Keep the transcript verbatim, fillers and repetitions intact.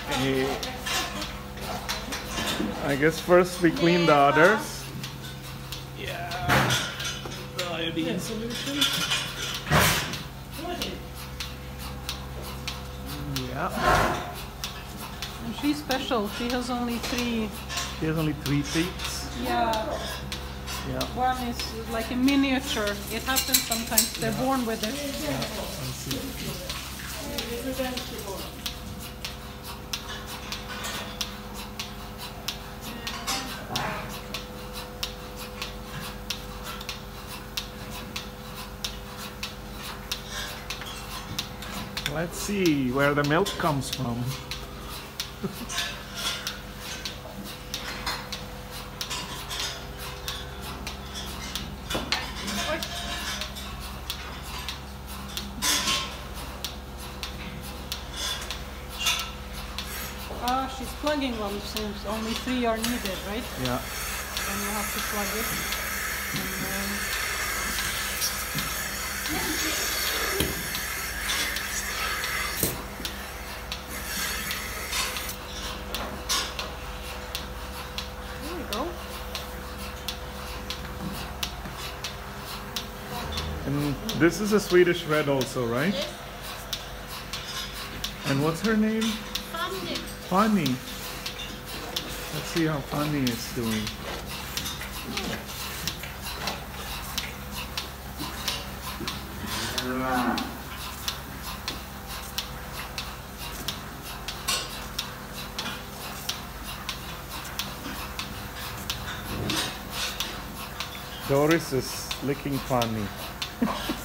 Okay. I guess first we clean the udders. Yeah. The iodine solution. Yeah. And she's special. She has only three. She has only three teeth. Yeah. Yeah. One is like a miniature. It happens sometimes. They're Yeah. born with it. Yeah. I see. Let's see where the milk comes from. Ah, she's plugging one since only three are needed, right? Yeah. And you have to plug it. And then there we go. And this is a Swedish red also, right? Yes. And what's her name? Fanny. Fanny. Let's see how Fanny is doing. Dorris is licking Fanny.